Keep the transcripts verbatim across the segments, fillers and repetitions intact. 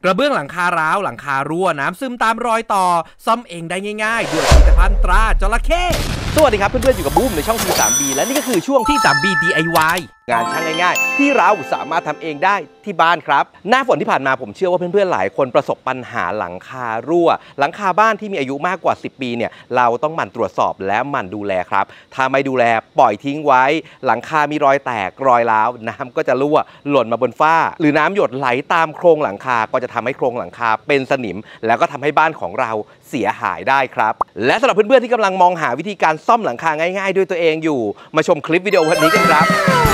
กระเบื้องหลังคาร้าวหลังคารั่วน้ำซึมตามรอยต่อซ่อมเองได้ง่ายๆด้วยผลิตภัณฑ์ตราจระเข้สวัสดีครับเพื่อนๆอยู่กับบูมในช่อง ที ทรี บี และนี่ก็คือช่วงที่ทรี บี ดี ไอ วายงานช่างง่ายๆที่เราสามารถทำเองได้ที่บ้านครับหน้าฝนที่ผ่านมาผมเชื่อว่าเพื่อนๆหลายคนประสบปัญหาหลังคารั่วหลังคาบ้านที่มีอายุมากกว่าสิบปีเนี่ยเราต้องหมั่นตรวจสอบและหมั่นดูแลครับถ้าไม่ดูแลปล่อยทิ้งไว้หลังคามีรอยแตกรอยร้าวน้ำก็จะรั่วหล่นมาบนฝ้าหรือน้ำหยดไหลตามโครงหลังคาก็จะทำให้โครงหลังคาเป็นสนิมแล้วก็ทำให้บ้านของเราเสียหายได้ครับและสำหรับเพื่อนๆที่กำลังมองหาวิธีการซ่อมหลังคาง่ายๆด้วยตัวเองอยู่มาชมคลิปวิดีโอวันนี้กันครับ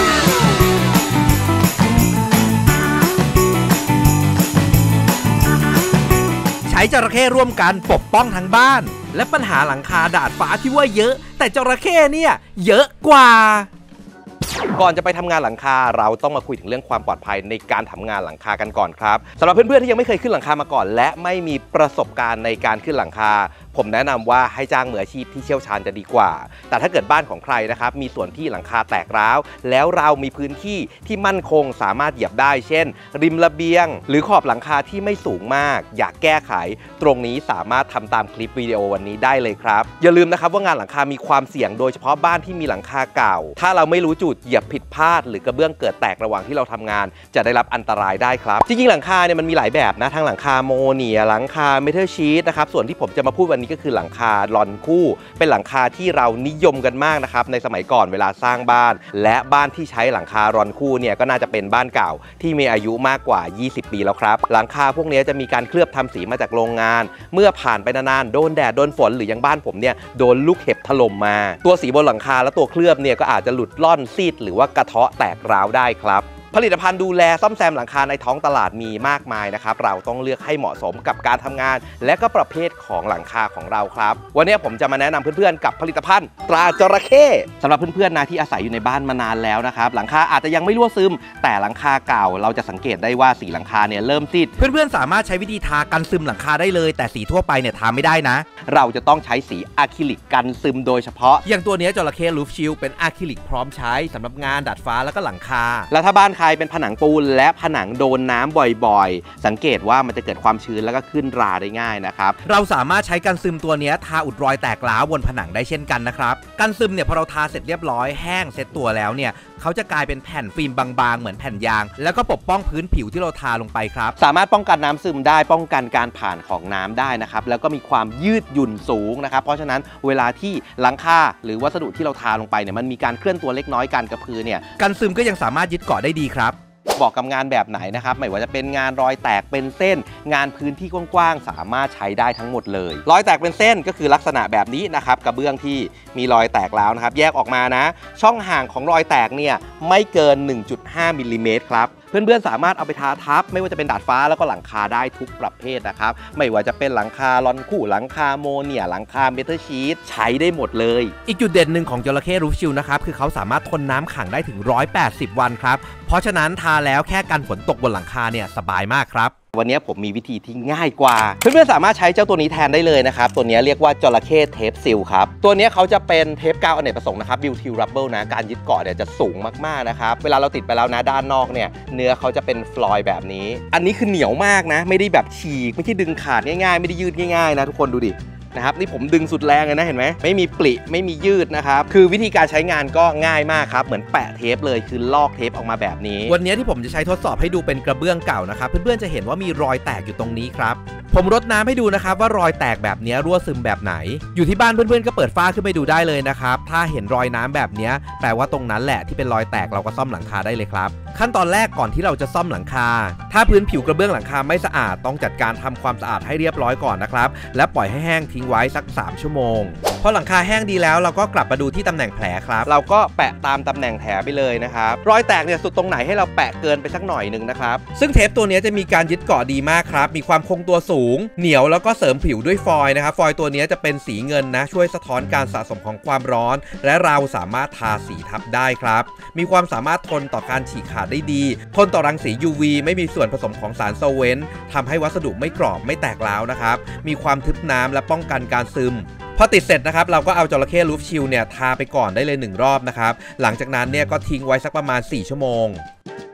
ใช้จระเข้ร่วมกันปกป้องทั้งบ้านและปัญหาหลังคาดาดฟ้าที่ว่าเยอะแต่จระเข้เนี่ยเยอะกว่าก่อนจะไปทำงานหลังคาเราต้องมาคุยถึงเรื่องความปลอดภัยในการทำงานหลังคากันก่อนครับสำหรับเพื่อนๆที่ยังไม่เคยขึ้นหลังคามาก่อนและไม่มีประสบการณ์ในการขึ้นหลังคาผมแนะนำว่าให้จ้างมืออาชีพที่เชี่ยวชาญจะดีกว่าแต่ถ้าเกิดบ้านของใครนะครับมีส่วนที่หลังคาแตกร้าวแล้วเรามีพื้นที่ที่มั่นคงสามารถเหยียบได้เช่นริมระเบียงหรือขอบหลังคาที่ไม่สูงมากอยากแก้ไขตรงนี้สามารถทำตามคลิปวิดีโอวันนี้ได้เลยครับอย่าลืมนะครับว่างานหลังคามีความเสี่ยงโดยเฉพาะบ้านที่มีหลังคาเก่าถ้าเราไม่รู้จุดเหยียบผิดพลาดหรือกระเบื้องเกิดแตกระหว่างที่เราทำงานจะได้รับอันตรายได้ครับจริงๆหลังคาเนี่ยมันมีหลายแบบนะทั้งหลังคาโมเนียหลังคาเมทัลชีทนะครับส่วนที่ผมจะมาพูดวันนี้ก็คือหลังคาลอนคู่เป็นหลังคาที่เรานิยมกันมากนะครับในสมัยก่อนเวลาสร้างบ้านและบ้านที่ใช้หลังคารอนคู่เนี่ยก็น่าจะเป็นบ้านเก่าที่มีอายุมากกว่ายี่สิบปีแล้วครับหลังคาพวกนี้จะมีการเคลือบทำสีมาจากโรงงานเมื่อผ่านไปนานๆโดนแดดโดนฝนหรือยังบ้านผมเนี่ยโดนลูกเห็บถล่มมาตัวสีบนหลังคาและตัวเคลือบเนี่ยก็อาจจะหลุดล่อนซีดหรือว่ากระเทาะแตกร้าวได้ครับผลิตภัณฑ์ดูแลซ่อมแซมหลังคาในท้องตลาดมีมากมายนะครับเราต้องเลือกให้เหมาะสมกับการทำงานและก็ประเภทของหลังคาของเราครับวันนี้ผมจะมาแนะนำเพื่อนๆกับผลิตภัณฑ์ตราจระเข้สำหรับเพื่อนๆนะที่อาศัยอยู่ในบ้านมานานแล้วนะครับหลังคาอาจจะยังไม่รั่วซึมแต่หลังคาเก่าเราจะสังเกตได้ว่าสีหลังคาเนี่ยเริ่มซีดเพื่อนๆสามารถใช้วิธีทากันซึมหลังคาได้เลยแต่สีทั่วไปเนี่ยทาไม่ได้นะเราจะต้องใช้สีอะคริลิกกันซึมโดยเฉพาะอย่างตัวนี้จระเข้รูฟชิลเป็นอะคริลิกพร้อมใช้สำหรับงานดาดฟ้าแล้วก็หลังคาแล้วถ้าบ้านใครเป็นผนังปูนและผนังโดนน้ำบ่อยๆสังเกตว่ามันจะเกิดความชื้นแล้วก็ขึ้นราได้ง่ายนะครับเราสามารถใช้กันซึมตัวนี้ทาอุดรอยแตกร้าวบนผนังได้เช่นกันนะครับกันซึมเนี่ยพอเราทาเสร็จเรียบร้อยแห้งเสร็จตัวแล้วเนี่ยเขาจะกลายเป็นแผ่นฟิล์มบางๆเหมือนแผ่นยางแล้วก็ปกป้องพื้นผิวที่เราทาลงไปครับสามารถป้องกันน้ำซึมได้ป้องกันการผ่านของน้ำได้นะครับแล้วก็มีความยืดหยุ่นสูงนะครับเพราะฉะนั้นเวลาที่หลังคาหรือวัสดุที่เราทาลงไปเนี่ยมันมีการเคลื่อนตัวเล็กน้อยการกระพือเนี่ยกันซึมก็ยังสามารถยึดเกาะได้ดีครับบอกกับงานแบบไหนนะครับไม่ว่าจะเป็นงานรอยแตกเป็นเส้นงานพื้นที่กว้างๆสามารถใช้ได้ทั้งหมดเลยรอยแตกเป็นเส้นก็คือลักษณะแบบนี้นะครับกระเบื้องที่มีรอยแตกแล้วนะครับแยกออกมานะช่องห่างของรอยแตกเนี่ยไม่เกิน หนึ่งจุดห้า มิลลิเมตรครับเพื่อนๆสามารถเอาไปทาทับไม่ว่าจะเป็นดาดฟ้าแล้วก็หลังคาได้ทุกประเภทนะครับไม่ว่าจะเป็นหลังคาลอนคู่หลังคาโมเนียหลังคาเมทัลชีทใช้ได้หมดเลยอีกจุดเด่นหนึ่งของจระเข้รูฟชิลนะครับคือเขาสามารถทนน้ำขังได้ถึงหนึ่งร้อยแปดสิบวันครับเพราะฉะนั้นทาแล้วแค่กันฝนตกบนหลังคาเนี่ยสบายมากครับวันนี้ผมมีวิธีที่ง่ายกว่าเพื่อนๆสามารถใช้เจ้าตัวนี้แทนได้เลยนะครับตัวนี้เรียกว่าจระเข้เทปซิลครับตัวนี้เขาจะเป็นเทปกาวอเนกประสงค์นะครับบิวทิลรับเบิลนะการยึดเกาะเนี่ยจะสูงมากๆนะครับเวลาเราติดไปแล้วนะด้านนอกเนี่ยเนื้อเขาจะเป็นฟลอยด์แบบนี้อันนี้คือเหนียวมากนะไม่ได้แบบฉีกไม่ใช่ดึงขาดง่ายๆไม่ได้ยืดง่ายๆนะทุกคนดูดินะครับนี่ผมดึงสุดแรงเลยนะเห็นไหมไม่มีปลิไม่มียืดนะครับคือวิธีการใช้งานก็ง่ายมากครับเหมือนแปะเทปเลยคือลอกเทปออกมาแบบนี้วันนี้ที่ผมจะใช้ทดสอบให้ดูเป็นกระเบื้องเก่านะครับเพื่อนๆจะเห็นว่ามีรอยแตกอยู่ตรงนี้ครับผมรดน้ำให้ดูนะครับว่ารอยแตกแบบนี้รั่วซึมแบบไหนอยู่ที่บ้านเพื่อนๆก็เปิดฝ้าขึ้นไปดูได้เลยนะครับถ้าเห็นรอยน้ำแบบนี้แปลว่าตรงนั้นแหละที่เป็นรอยแตกเราก็ซ่อมหลังคาได้เลยครับขั้นตอนแรกก่อนที่เราจะซ่อมหลังคาถ้าพื้นผิวกระเบื้องหลังคาไม่สะอาดต้องจัดการทำความสะอาดให้เรียบร้อยก่อนนะครับและปล่อยให้แห้งทิ้งไว้สักสามชั่วโมงพอหลังคาแห้งดีแล้วเราก็กลับมาดูที่ตำแหน่งแผลครับเราก็แปะตามตำแหน่งแผลไปเลยนะครับรอยแตกเนี่ยสุดตรงไหนให้เราแปะเกินไปสักหน่อยหนึ่งนะครับซึ่งเทปตัวนี้จะมีการยึดเกาะดีมากครับมีความคงตัวสูงเหนียวแล้วก็เสริมผิวด้วยฟอยล์นะครับฟอยล์ตัวนี้จะเป็นสีเงินนะช่วยสะท้อนการสะสมของความร้อนและเราสามารถทาสีทับได้ครับมีความสามารถทนต่อการฉีกขาดได้ดีทนต่อรังสี ยู วี ไม่มีส่วนผสมของสารโซเวนต์ทำให้วัสดุไม่กรอบไม่แตกร้าวนะครับมีความทึบน้ำและป้องกันการซึมพอติดเสร็จนะครับเราก็เอาจระเข้รูฟชิลเนี่ยทาไปก่อนได้เลยหนึ่งรอบนะครับหลังจากนั้นเนี่ยก็ทิ้งไว้สักประมาณสี่ชั่วโมง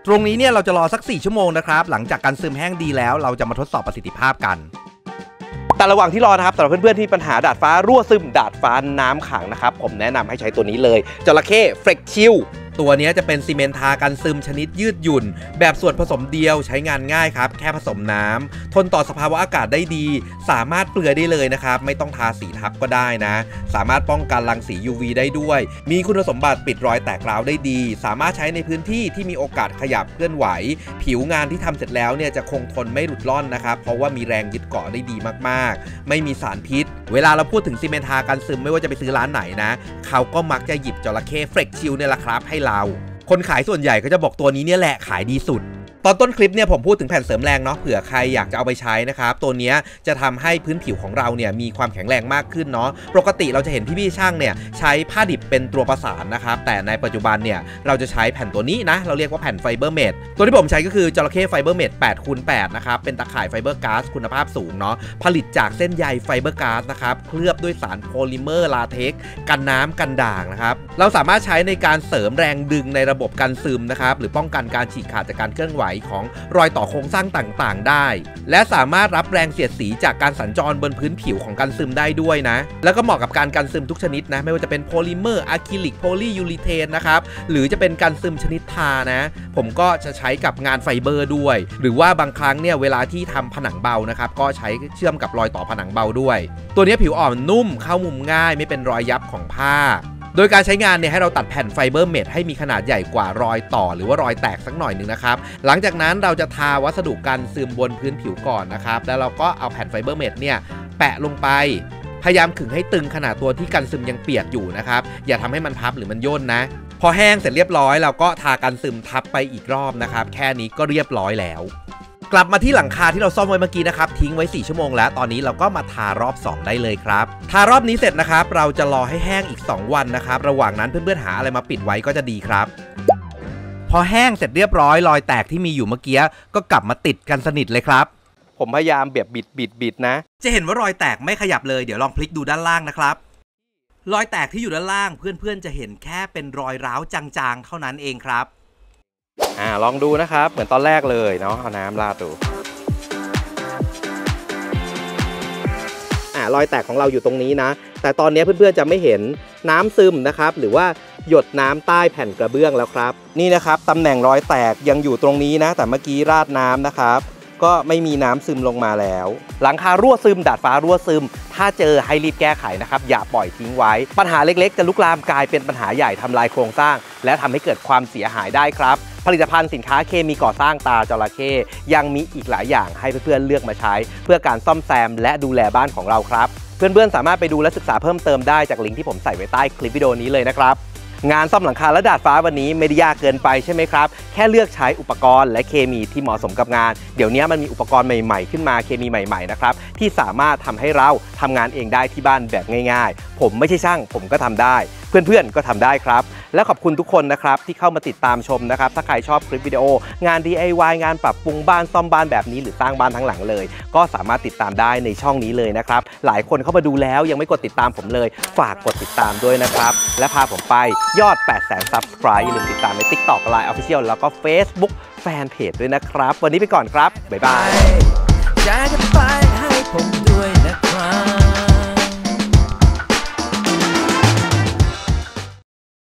ตรงนี้เนี่ยเราจะรอสักสี่ชั่วโมงนะครับหลังจากการซึมแห้งดีแล้วเราจะมาทดสอบประสิทธิภาพกันแต่ระหว่างที่รอนะครับสำหรับเพื่อนๆที่มีปัญหาดาดฟ้ารั่วซึมดาดฟ้าน้ำขังนะครับผมแนะนำให้ใช้ตัวนี้เลยจระเข้เฟรกชิลตัวนี้จะเป็นซีเมนต์ทากันซึมชนิดยืดหยุ่นแบบส่วนผสมเดียวใช้งานง่ายครับแค่ผสมน้ำทนต่อสภาวะอากาศได้ดีสามารถเปลือยได้เลยนะครับไม่ต้องทาสีทับก็ได้นะสามารถป้องกันรังสี ยู วี ได้ด้วยมีคุณสมบัติปิดรอยแตกร้าวได้ดีสามารถใช้ในพื้นที่ที่มีโอกาสขยับเคลื่อนไหวผิวงานที่ทำเสร็จแล้วเนี่ยจะคงทนไม่หลุดล่อนนะครับเพราะว่ามีแรงยึดเกาะได้ดีมากๆไม่มีสารพิษเวลาเราพูดถึงซีเมนต์ทากันซึมไม่ว่าจะไปซื้อร้านไหนนะเขาก็มักจะหยิบจระเข้เฟรกชิลเนี่ยแหละครับให้เราคนขายส่วนใหญ่ก็จะบอกตัวนี้เนี่ยแหละขายดีสุดตอนต้นคลิปเนี่ยผมพูดถึงแผ่นเสริมแรงเนาะเผื่อใครอยากจะเอาไปใช้นะครับตัวนี้จะทำให้พื้นผิวของเราเนี่ยมีความแข็งแรงมากขึ้นเนาะปกติเราจะเห็นพี่ๆช่างเนี่ยใช้ผ้าดิบเป็นตัวประสานนะครับแต่ในปัจจุบันเนี่ยเราจะใช้แผ่นตัวนี้นะเราเรียกว่าแผ่นไฟเบอร์เมดตัวที่ผมใช้ก็คือจระเข้ไฟเบอร์เมด แปดคูณแปด นะครับเป็นตะข่ายไฟเบอร์ก๊าซคุณภาพสูงเนาะผลิตจากเส้นใยไฟเบอร์ก๊าซนะครับเคลือบด้วยสารโพลิเมอร์ลาเท็กซ์กันน้ำกันด่างนะครับเราสามารถใช้ในการเสริมแรงดึงในระบบกันซึมนะครับหรือป้องกันการฉีกขาดจากการเคลื่อนไหวของรอยต่อโครงสร้างต่างๆได้และสามารถรับแรงเสียดสีจากการสัญจรบนพื้นผิวของกันซึมได้ด้วยนะแล้วก็เหมาะกับการกันซึมทุกชนิดนะไม่ว่าจะเป็นโพลิเมอร์อะคริลิกโพลียูริเทนนะครับหรือจะเป็นกันซึมชนิดทานะผมก็จะใช้กับงานไฟเบอร์ด้วยหรือว่าบางครั้งเนี่ยเวลาที่ทำผนังเบานะครับก็ใช้เชื่อมกับรอยต่อผนังเบาด้วยตัวนี้ผิวอ่อนนุ่มเข้ามุมง่ายไม่เป็นรอยยับของผ้าโดยการใช้งานเนี่ยให้เราตัดแผ่นไฟเบอร์เมดให้มีขนาดใหญ่กว่ารอยต่อหรือว่ารอยแตกสักหน่อยหนึ่งนะครับหลังจากนั้นเราจะทาวัสดุกันซึมบนพื้นผิวก่อนนะครับแล้วเราก็เอาแผ่นไฟเบอร์เมดเนี่ยแปะลงไปพยายามขึงให้ตึงขนาดตัวที่กันซึมยังเปียกอยู่นะครับอย่าทำให้มันพับหรือมันย่นนะพอแห้งเสร็จเรียบร้อยเราก็ทากันซึมทับไปอีกรอบนะครับแค่นี้ก็เรียบร้อยแล้วกลับมาที่หลังคาที่เราซ่อมไว้เมื่อกี้นะครับทิ้งไว้สี่ชั่วโมงแล้วตอนนี้เราก็มาทารอบสองได้เลยครับทารอบนี้เสร็จนะครับเราจะรอให้แห้งอีกสองวันนะครับระหว่างนั้นเพื่อนๆหาอะไรมาปิดไว้ก็จะดีครับพอแห้งเสร็จเรียบร้อยรอยแตกที่มีอยู่เมื่อกี้ก็กลับมาติดกันสนิทเลยครับผมพยายามเบียบบิดบิดบิดนะจะเห็นว่ารอยแตกไม่ขยับเลยเดี๋ยวลองพลิกดูด้านล่างนะครับรอยแตกที่อยู่ด้านล่างเพื่อนๆจะเห็นแค่เป็นรอยร้าวจางๆเท่านั้นเองครับอ่าลองดูนะครับเหมือนตอนแรกเลยเนาะเอาน้ำราดดูอ่ารอยแตกของเราอยู่ตรงนี้นะแต่ตอนนี้เพื่อนๆจะไม่เห็นน้ำซึมนะครับหรือว่าหยดน้ำใต้แผ่นกระเบื้องแล้วครับนี่นะครับตำแหน่งรอยแตกยังอยู่ตรงนี้นะแต่เมื่อกี้ราดน้ำนะครับก็ไม่มีน้ำซึมลงมาแล้วหลังคารั่วซึมดาดฟ้ารั่วซึมถ้าเจอให้รีบแก้ไขนะครับอย่าปล่อยทิ้งไว้ปัญหาเล็กๆจะลุกลามกลายเป็นปัญหาใหญ่ทำลายโครงสร้างและทำให้เกิดความเสียหายได้ครับผลิตภัณฑ์สินค้าเคมีก่อสร้างตาจระเข้ยังมีอีกหลายอย่างให้เพื่อนๆเลือกมาใช้เพื่อการซ่อมแซมและดูแลบ้านของเราครับเพื่อนๆสามารถไปดูและศึกษาเพิ่มเติมได้จากลิงก์ที่ผมใส่ไว้ใต้คลิปวิดีโอนี้เลยนะครับงานซ่อมหลังคาและดาดฟ้าวันนี้ไม่ได้ยากเกินไปใช่ไหมครับแค่เลือกใช้อุปกรณ์และเคมีที่เหมาะสมกับงานเดี๋ยวนี้มันมีอุปกรณ์ใหม่ๆขึ้นมาเคมีใหม่ๆนะครับที่สามารถทำให้เราทำงานเองได้ที่บ้านแบบง่ายๆผมไม่ใช่ช่างผมก็ทำได้เพื่อนๆก็ทำได้ครับและขอบคุณทุกคนนะครับที่เข้ามาติดตามชมนะครับถ้าใครชอบคลิปวิดีโองาน ดี ไอ วาย งานปรับปรุงบ้านซ่อมบ้านแบบนี้หรือสร้างบ้านทั้งหลังเลยก็สามารถติดตามได้ในช่องนี้เลยนะครับหลายคนเข้ามาดูแล้วยังไม่กดติดตามผมเลยฝากกดติดตามด้วยนะครับและพาผมไปยอด แปดแสน ซับสไครบ์ อย่าลืมติดตามใน ติ๊กต็อก ไลน์ Official แล้วก็ Facebook แฟนเพจด้วยนะครับวันนี้ไปก่อนครับบ๊ายบายจะไปให้ผมด้วย